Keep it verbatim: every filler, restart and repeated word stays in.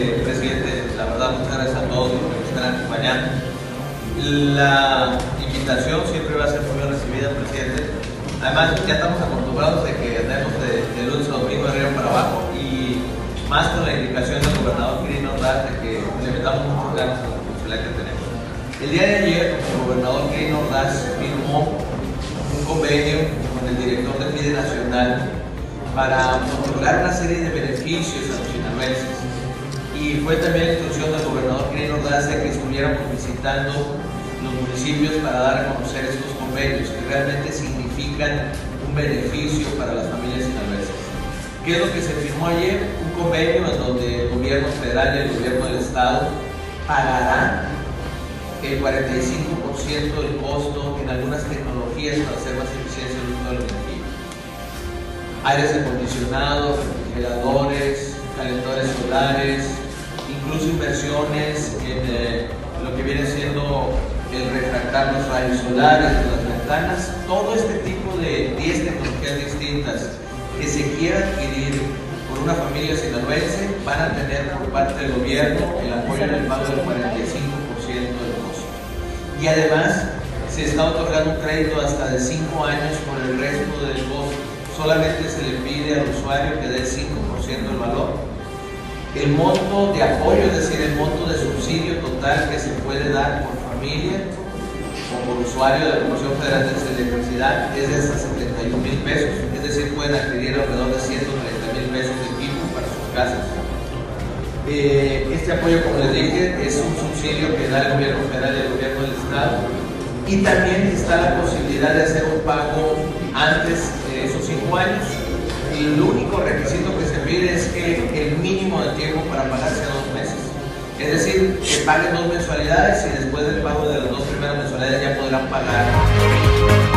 eh, presidente, la verdad muchas gracias a todos los que nos están acompañando. La invitación siempre va a ser muy bien recibida, presidente. Además, ya estamos acostumbrados de que andemos de, de lunes a domingo de arriba para abajo, y más con la indicación del gobernador Quirino Ordaz de que le metamos muchos ganas a la responsabilidad que tenemos. El día de ayer, el gobernador Quirino Ordaz firmó un convenio con el director de FIDE Nacional para otorgar una serie de beneficios a los sinaloenses. Y fue también la instrucción del gobernador Quirino Ordaz de que estuviéramos visitando los municipios para dar a conocer estos convenios que realmente significan un beneficio para las familias sinaloenses. ¿Qué es lo que se firmó ayer? Un convenio en donde el gobierno federal y el gobierno del estado pagarán el cuarenta y cinco por ciento del costo en algunas tecnologías para hacer más eficiencia el uso de la energía. Aires acondicionados, refrigeradores, calentadores solares, incluso inversiones en eh, lo que viene siendo el refractar los rayos solares de las ventanas. Todo este tipo de diez tecnologías distintas que se quiera adquirir por una familia sinaloense van a tener por parte del gobierno el apoyo en el pago del cuarenta y cinco por ciento del costo. Y además se está otorgando un crédito hasta de cinco años por el resto del costo. Solamente se le pide al usuario que dé el cinco por ciento del valor. El monto de apoyo, es decir, el monto de subsidio total que se puede dar por familia o por usuario de la Comisión Federal de Electricidad, es de hasta setenta y un mil pesos, es decir, pueden adquirir alrededor de ciento treinta mil pesos de equipo para sus casas. Eh, este apoyo, como les dije, es un subsidio que da el gobierno federal y el gobierno del estado, y también está la posibilidad de hacer un pago antes de esos cinco años. Y el único requisito que se pide es que el mínimo de tiempo para pagar sea dos meses. Es decir, que paguen dos mensualidades y después del pago de las dos primeras mensualidades ya podrán pagar